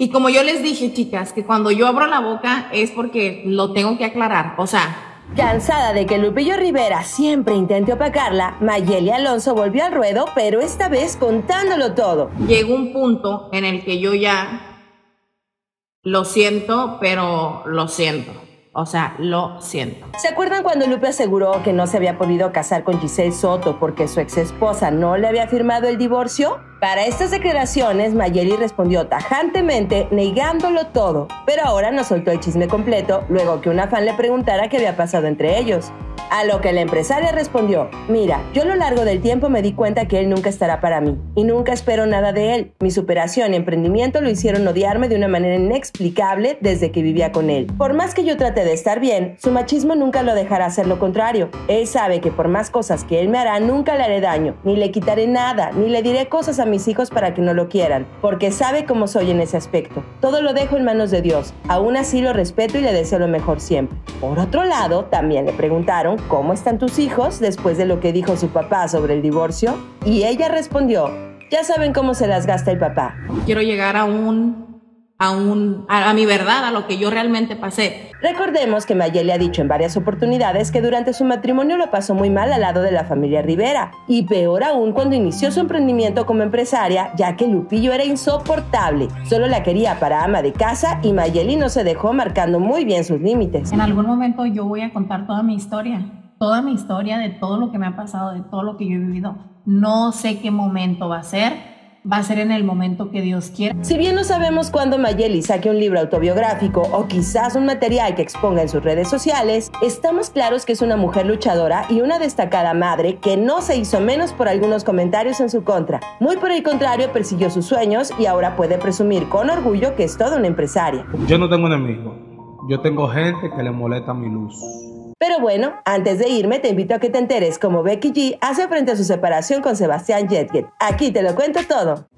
Y como yo les dije, chicas, que cuando yo abro la boca es porque lo tengo que aclarar. O sea, cansada de que Lupillo Rivera siempre intente opacarla, Mayeli Alonso volvió al ruedo, pero esta vez contándolo todo. llegó un punto en el que yo ya lo siento, pero lo siento. O sea, lo siento. ¿Se acuerdan cuando Lupe aseguró que no se había podido casar con Giselle Soto porque su ex esposa no le había firmado el divorcio? Para estas declaraciones, Mayeli respondió tajantemente, negándolo todo, pero ahora nos soltó el chisme completo luego que una fan le preguntara qué había pasado entre ellos. A lo que la empresaria respondió, mira, yo a lo largo del tiempo me di cuenta que él nunca estará para mí y nunca espero nada de él. Mi superación y emprendimiento lo hicieron odiarme de una manera inexplicable desde que vivía con él. Por más que yo trate de estar bien, su machismo nunca lo dejará hacer lo contrario. Él sabe que por más cosas que él me hará, nunca le haré daño, ni le quitaré nada, ni le diré cosas a mis hijos para que no lo quieran, porque sabe cómo soy en ese aspecto. Todo lo dejo en manos de Dios. Aún así lo respeto y le deseo lo mejor siempre. Por otro lado, también le preguntaron ¿cómo están tus hijos después de lo que dijo su papá sobre el divorcio? Y ella respondió, ya saben cómo se las gasta el papá. Quiero llegar a mi verdad, a lo que yo realmente pasé. Recordemos que Mayeli ha dicho en varias oportunidades que durante su matrimonio lo pasó muy mal al lado de la familia Rivera, y peor aún cuando inició su emprendimiento como empresaria, ya que Lupillo era insoportable, solo la quería para ama de casa y Mayeli no se dejó, marcando muy bien sus límites. En algún momento yo voy a contar toda mi historia de todo lo que me ha pasado, de todo lo que yo he vivido. No sé qué momento va a ser en el momento que Dios quiera. Si bien no sabemos cuándo Mayeli saque un libro autobiográfico o quizás un material que exponga en sus redes sociales, estamos claros que es una mujer luchadora y una destacada madre que no se hizo menos por algunos comentarios en su contra. Muy por el contrario, persiguió sus sueños y ahora puede presumir con orgullo que es toda una empresaria. Yo no tengo enemigos, yo tengo gente que le molesta mi luz. Pero bueno, antes de irme te invito a que te enteres cómo Becky G hace frente a su separación con Sebastián Jetget. Aquí te lo cuento todo.